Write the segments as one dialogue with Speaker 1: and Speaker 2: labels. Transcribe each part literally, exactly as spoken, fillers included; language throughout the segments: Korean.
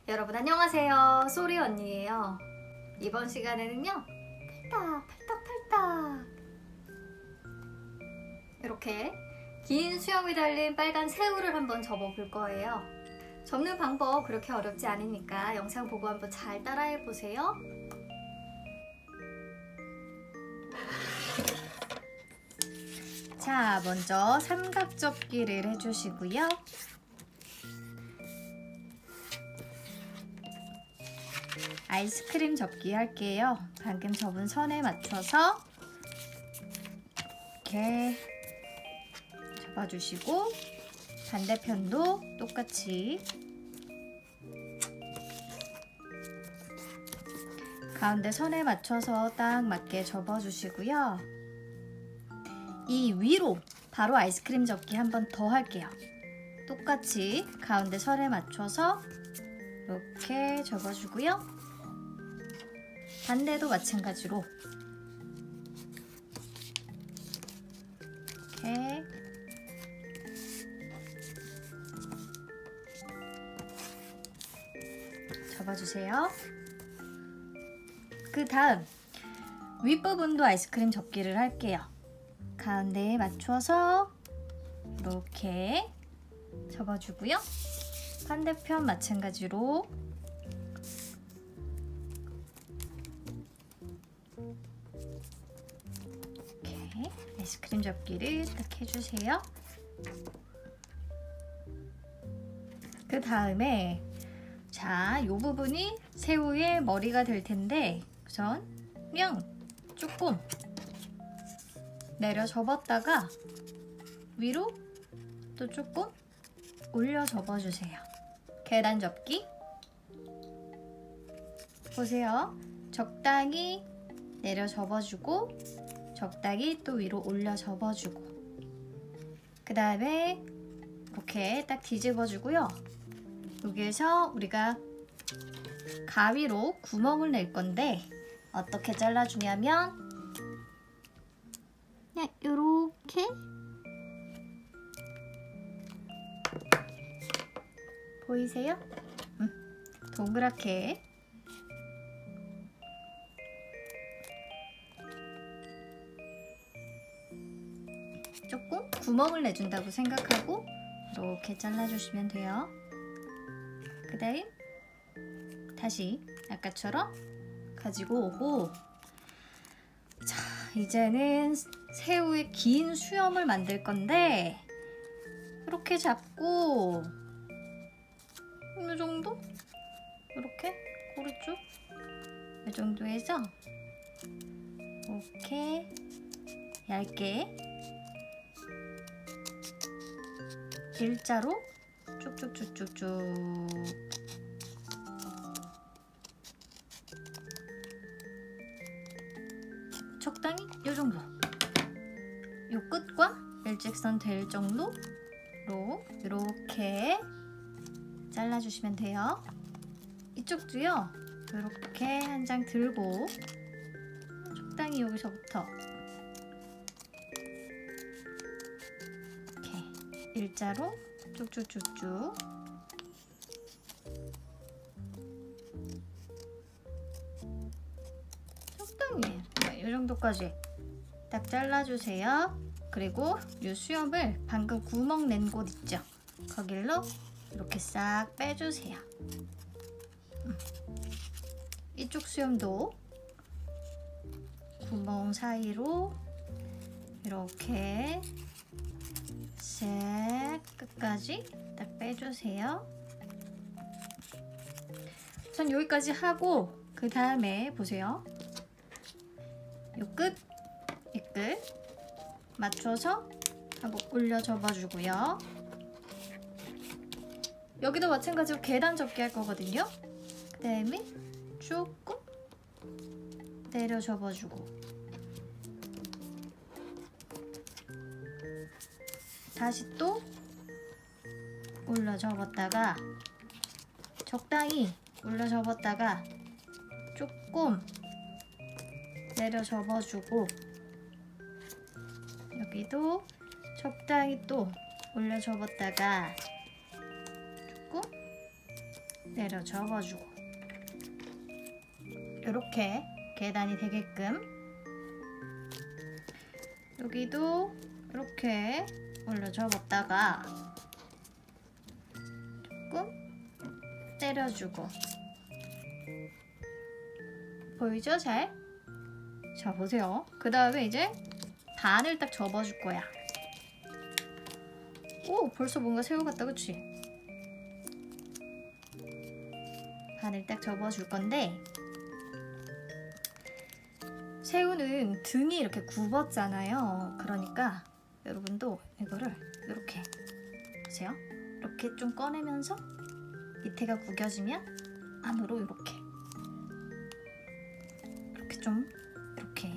Speaker 1: 여러분 안녕하세요. 소리 언니예요. 이번 시간에는요 팔딱 팔딱 팔딱 이렇게 긴 수염이 달린 빨간 새우를 한번 접어 볼 거예요. 접는 방법 그렇게 어렵지 않으니까 영상 보고 한번 잘 따라해 보세요. 자, 먼저 삼각 접기를 해주시고요. 아이스크림 접기 할게요. 방금 접은 선에 맞춰서 이렇게 접어주시고 반대편도 똑같이 가운데 선에 맞춰서 딱 맞게 접어주시고요. 이 위로 바로 아이스크림 접기 한 번 더 할게요. 똑같이 가운데 선에 맞춰서 이렇게 접어주고요. 반대도 마찬가지로 이렇게 접어주세요. 그 다음 윗부분도 아이스크림 접기를 할게요. 가운데에 맞춰서 이렇게 접어주고요. 반대편 마찬가지로 이렇게 아이스크림 접기를 딱 해주세요. 그 다음에 자, 이 부분이 새우의 머리가 될 텐데 우선 명 조금 내려 접었다가 위로 또 조금 올려 접어주세요. 계단 접기 보세요. 적당히 내려 접어주고 적당히 또 위로 올려 접어주고 그 다음에 이렇게 딱 뒤집어주고요. 여기에서 우리가 가위로 구멍을 낼 건데 어떻게 잘라주냐면 그냥 요렇게 보이세요? 음, 동그랗게 조금 구멍을 내준다고 생각하고 이렇게 잘라주시면 돼요. 그 다음 다시 아까처럼 가지고 오고 자, 이제는 새우의 긴 수염을 만들 건데 이렇게 잡고 이 정도? 이렇게 꼬리 쭉 이 정도 해서 이렇게 얇게 일자로 쭉쭉쭉쭉쭉 적당히 이 정도 이 끝과 일직선 될 정도로 이렇게 잘라주시면 돼요. 이쪽도요 이렇게 한 장 들고 적당히 여기서부터 이렇게 일자로 쭉쭉쭉쭉 적당히 이 정도까지 딱 잘라주세요. 그리고 이 수염을 방금 구멍 낸 곳 있죠? 거길로 이렇게 싹 빼주세요. 이쪽 수염도 구멍 사이로 이렇게 색 끝까지 딱 빼주세요. 전 여기까지 하고 그 다음에 보세요. 이 끝, 이 끝 맞춰서 한번 올려 접어주고요. 여기도 마찬가지로 계단 접기 할 거거든요. 그 다음에 조금 내려 접어주고 다시 또 올려 접었다가 적당히 올려 접었다가 조금 내려 접어주고 여기도 적당히 또 올려 접었다가 조금 내려 접어주고 이렇게 계단이 되게끔 여기도 이렇게 올려 접었다가 조금 때려주고 보이죠? 잘? 자 보세요. 그 다음에 이제 반을 딱 접어줄 거야. 오 벌써 뭔가 새우 같다 그치? 반을 딱 접어줄 건데 새우는 등이 이렇게 굽었잖아요. 그러니까 여러분도 이거를 이렇게 보세요. 이렇게 좀 꺼내면서 밑에가 구겨지면 안으로 이렇게 이렇게 좀 이렇게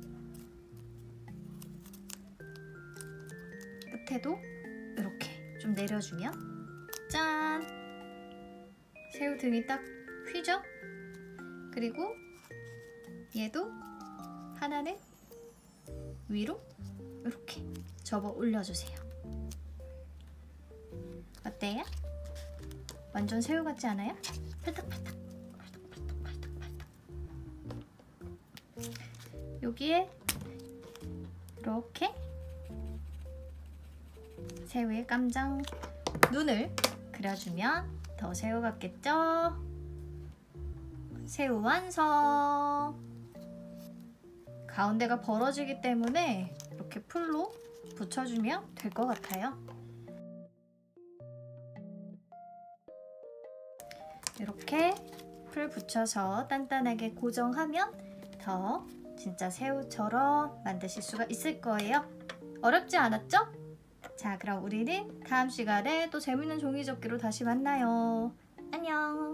Speaker 1: 끝에도 이렇게 좀 내려주면 짠! 새우 등이 딱 휘죠? 그리고 얘도 하나는 위로 이렇게 접어 올려주세요. 어때요? 완전 새우 같지 않아요? 팔딱팔딱 팔딱팔딱 여기에 이렇게 새우의 깜장 눈을 그려주면 더 새우 같겠죠? 새우 완성! 가운데가 벌어지기 때문에 이렇게 풀로 붙여주면 될 것 같아요. 이렇게 풀 붙여서 단단하게 고정하면 더 진짜 새우처럼 만드실 수가 있을 거예요. 어렵지 않았죠? 자, 그럼 우리는 다음 시간에 또 재밌는 종이접기로 다시 만나요. 안녕!